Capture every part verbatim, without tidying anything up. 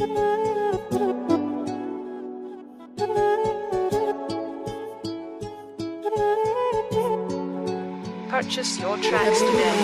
Purchase your tracks today.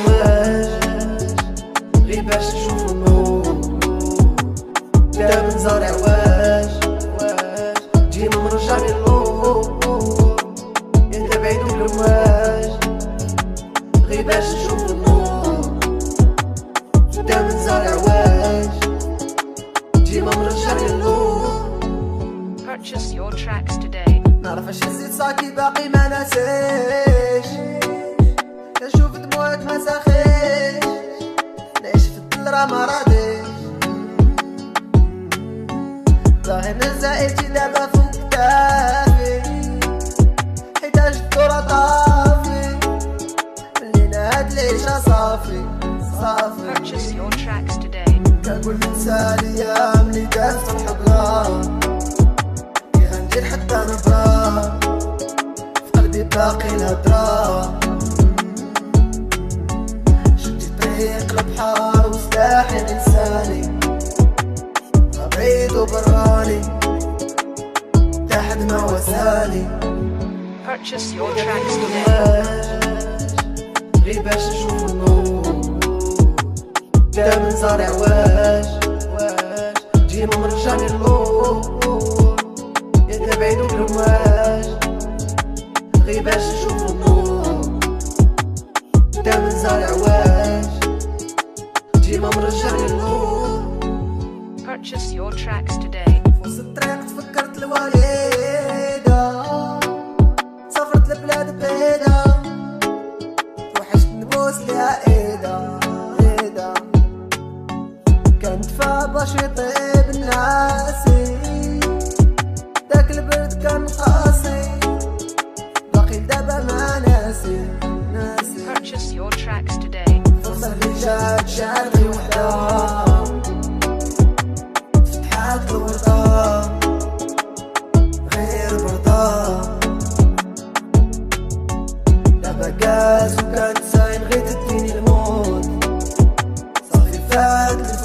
غير باش نشوف النور دا من زرع واش ديما مرجع للنور انت بعيد والواش غير باش نشوف النور دا من زرع واش ديما مرجع للنور. Purchase your tracks today. نعرف اش نسيت صاكي باقي ما ناسيش كنشوف دموعك ما ساخيش نعيش في الدلرة ما راضيش ظاهر نزايتي دابا فوق كتافي حيتاش الدورة طافي ملينا هاد العيشة صافي صافي. Purchase your tracks today. كنقول ننسى الايام اللي دازت في الحضرة كي غندير حتى نبرة في قلبي باقي الهضرة طريق البحر وسلاحي لساني بعيد وبراني تحت ما وساني. Purchase your tracks today. غير باش نشوف النور دا من زرع واش ديما مرجع للنور انت بعيد والواش غير باش نشوف النور دا من زرع واش ديما مرجع للنور. Purchase your tracks today. وسط الطريق تفكرت الوالدة سافرت لبلاد بعيدة وحشت نبوس ليها ايدا ايدا كانت فاباش يطيب الناسي داك البرد كان قاسي باقي دابا ما ناسي ناسي. Purchase your tracks today. فرصة اللي جات جات غير وحدة فتحات الوردة غير برضا دابا كاس وكانت ساين غير تديني الموت صافي فات